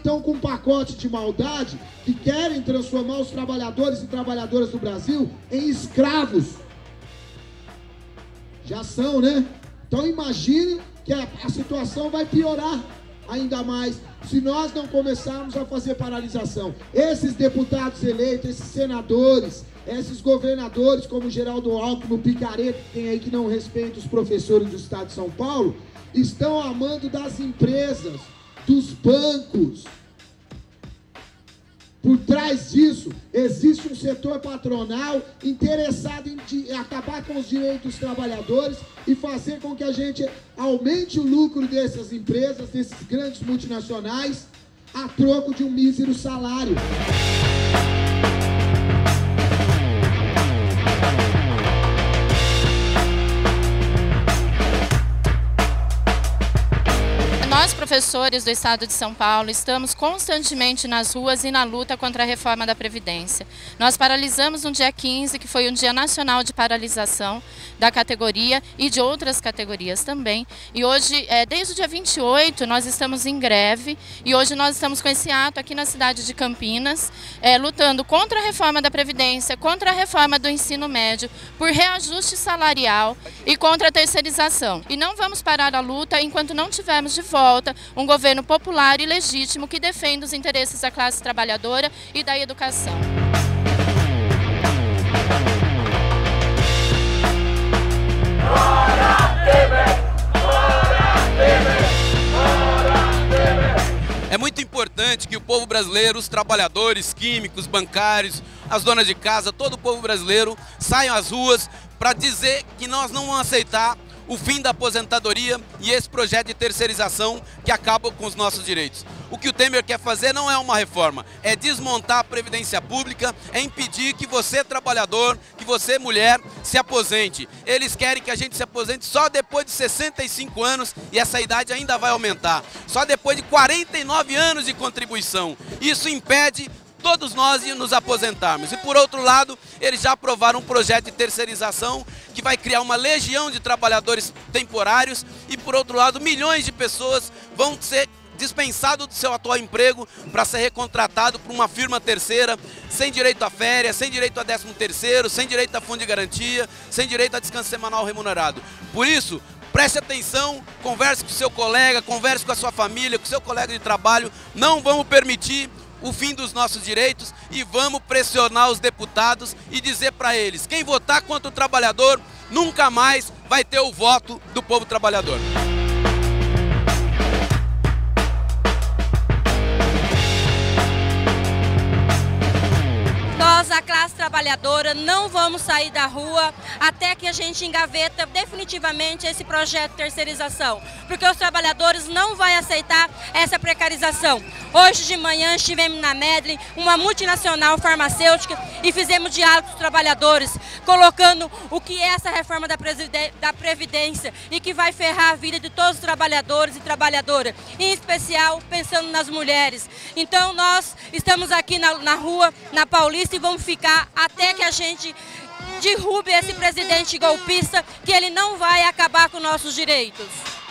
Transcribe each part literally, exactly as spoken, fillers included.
estão com um pacote de maldade que querem transformar os trabalhadores e trabalhadoras do Brasil em escravos. Já são, né? Então imagine que a, a situação vai piorar ainda mais se nós não começarmos a fazer paralisação. Esses deputados eleitos, esses senadores, esses governadores como Geraldo Alckmin, o picareta que tem aí que não respeita os professores do estado de São Paulo, estão amando das empresas, dos bancos. Por trás disso, existe um setor patronal interessado em de, acabar com os direitos dos trabalhadores e fazer com que a gente aumente o lucro dessas empresas, desses grandes multinacionais, a troco de um mísero salário. Nós, professores do Estado de São Paulo, estamos constantemente nas ruas e na luta contra a reforma da Previdência. Nós paralisamos no dia quinze, que foi um dia nacional de paralisação da categoria e de outras categorias também. E hoje, é, desde o dia vinte e oito, nós estamos em greve e hoje nós estamos com esse ato aqui na cidade de Campinas, é, lutando contra a reforma da Previdência, contra a reforma do ensino médio, por reajuste salarial e contra a terceirização. E não vamos parar a luta enquanto não tivermos de volta um governo popular e legítimo que defenda os interesses da classe trabalhadora e da educação. É muito importante que o povo brasileiro, os trabalhadores, químicos, bancários, as donas de casa, todo o povo brasileiro saiam às ruas para dizer que nós não vamos aceitar o fim da aposentadoria e esse projeto de terceirização que acaba com os nossos direitos. O que o Temer quer fazer não é uma reforma, é desmontar a Previdência Pública, é impedir que você, trabalhador, que você, mulher, se aposente. Eles querem que a gente se aposente só depois de sessenta e cinco anos e essa idade ainda vai aumentar. Só depois de quarenta e nove anos de contribuição. Isso impede todos nós nos aposentarmos. E por outro lado, eles já aprovaram um projeto de terceirização que vai criar uma legião de trabalhadores temporários e por outro lado, milhões de pessoas vão ser dispensados do seu atual emprego para ser recontratado por uma firma terceira, sem direito a férias, sem direito a décimo terceiro, sem direito a fundo de garantia, sem direito a descanso semanal remunerado. Por isso, preste atenção, converse com o seu colega, converse com a sua família, com o seu colega de trabalho, não vamos permitir o fim dos nossos direitos e vamos pressionar os deputados e dizer para eles, quem votar contra o trabalhador nunca mais vai ter o voto do povo trabalhador. Nós, a classe trabalhadora, não vamos sair da rua até que a gente engaveta definitivamente esse projeto de terceirização, porque os trabalhadores não vão aceitar essa precarização. Hoje de manhã estivemos na Medley, uma multinacional farmacêutica, e fizemos diálogo com os trabalhadores, colocando o que é essa reforma da Previdência e que vai ferrar a vida de todos os trabalhadores e trabalhadoras, em especial pensando nas mulheres. Então nós estamos aqui na, na rua, na Paulista, e vamos ficar até que a gente derrube esse presidente golpista, que ele não vai acabar com nossos direitos.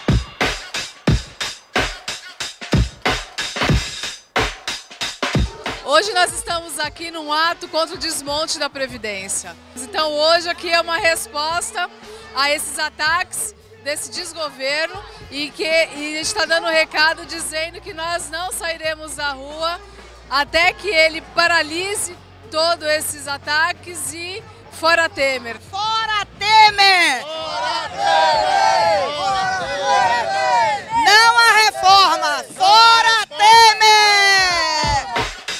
Hoje nós estamos aqui num ato contra o desmonte da Previdência. Então hoje aqui é uma resposta a esses ataques desse desgoverno e que e a gente está dando um recado dizendo que nós não sairemos da rua até que ele paralise todos esses ataques e fora Temer! Fora Temer! Fora Temer! Fora Temer! Não há reforma! Fora Temer!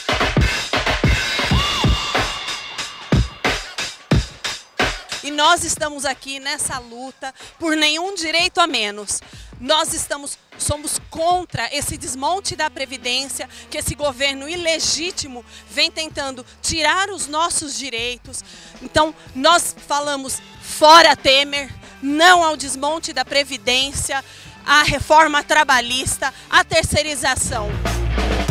E nós estamos aqui nessa luta por nenhum direito a menos. Nós estamos, somos contra esse desmonte da Previdência, que esse governo ilegítimo vem tentando tirar os nossos direitos. Então, nós falamos fora Temer, não ao desmonte da Previdência, à reforma trabalhista, à terceirização.